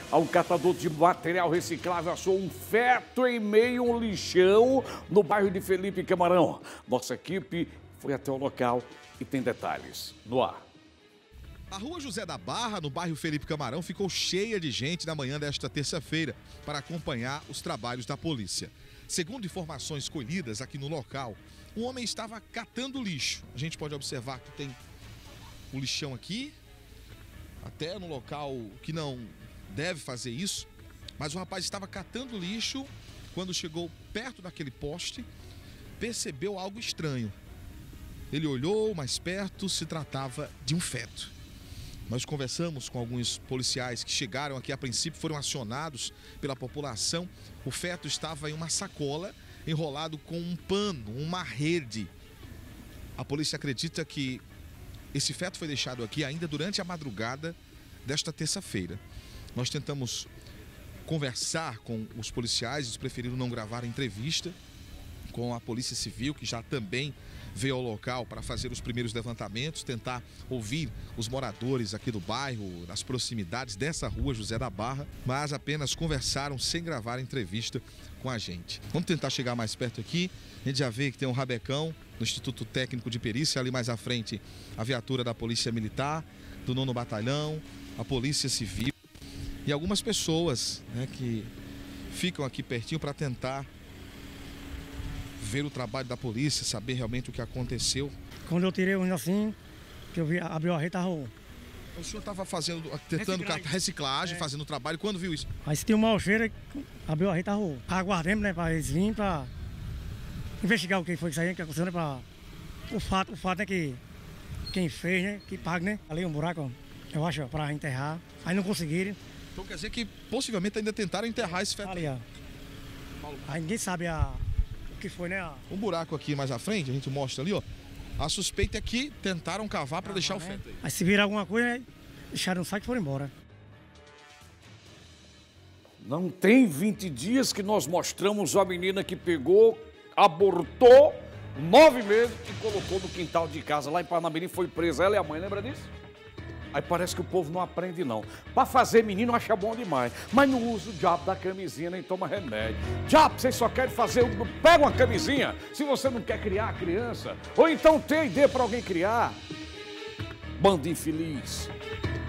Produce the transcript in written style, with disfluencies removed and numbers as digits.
Um catador de material reciclável achou um feto em meio a um lixão no bairro de Felipe Camarão. Nossa equipe foi até o local e tem detalhes no ar. A rua José da Barra, no bairro Felipe Camarão, ficou cheia de gente na manhã desta terça-feira para acompanhar os trabalhos da polícia. Segundo informações colhidas aqui no local, um homem estava catando lixo. A gente pode observar que tem o lixão aqui, até no local que não deve fazer isso, mas o rapaz estava catando lixo. Quando chegou perto daquele poste, percebeu algo estranho. Ele olhou mais perto, se tratava de um feto. Nós conversamos com alguns policiais que chegaram aqui, a princípio foram acionados pela população. O feto estava em uma sacola, enrolado com um pano, uma rede. A polícia acredita que esse feto foi deixado aqui ainda durante a madrugada desta terça-feira. Nós tentamos conversar com os policiais, eles preferiram não gravar a entrevista com a Polícia Civil, que já também veio ao local para fazer os primeiros levantamentos, tentar ouvir os moradores aqui do bairro, das proximidades dessa rua José da Barra, mas apenas conversaram sem gravar a entrevista com a gente. Vamos tentar chegar mais perto aqui. A gente já vê que tem um rabecão no Instituto Técnico de Perícia, ali mais à frente a viatura da Polícia Militar, do 9º Batalhão, a Polícia Civil e algumas pessoas, né, que ficam aqui pertinho para tentar ver o trabalho da polícia, saber realmente o que aconteceu. Quando eu tirei um assim, que eu vi, abriu a rede, tava... O senhor estava tentando reciclagem, fazendo o trabalho, quando viu isso? Aí se tinha um mau cheiro, abriu a rede, tava aguardando, né, para eles virem para investigar o que foi isso aí, que aconteceu, né, para o fato é que quem fez, né, que paga, né, ali um buraco, eu acho, para enterrar, aí não conseguiram. Então quer dizer que possivelmente ainda tentaram enterrar esse feto? Ali, ó. Aí ninguém sabe o que foi, né? Um buraco aqui mais à frente, a gente mostra ali, ó. A suspeita é que tentaram cavar para deixar o feto aí. Aí se virar alguma coisa, né, deixaram o saco e foram embora. Não tem 20 dias que nós mostramos a menina que pegou, abortou 9 meses e colocou no quintal de casa lá em Parnamirim, foi presa. Ela e a mãe, lembra disso? Aí parece que o povo não aprende, não. Para fazer menino acha bom demais, mas não usa o diabo da camisinha nem toma remédio. Diabo, vocês só querem fazer... Pega uma camisinha se você não quer criar a criança. Ou então tem ideia para alguém criar. Bando infeliz.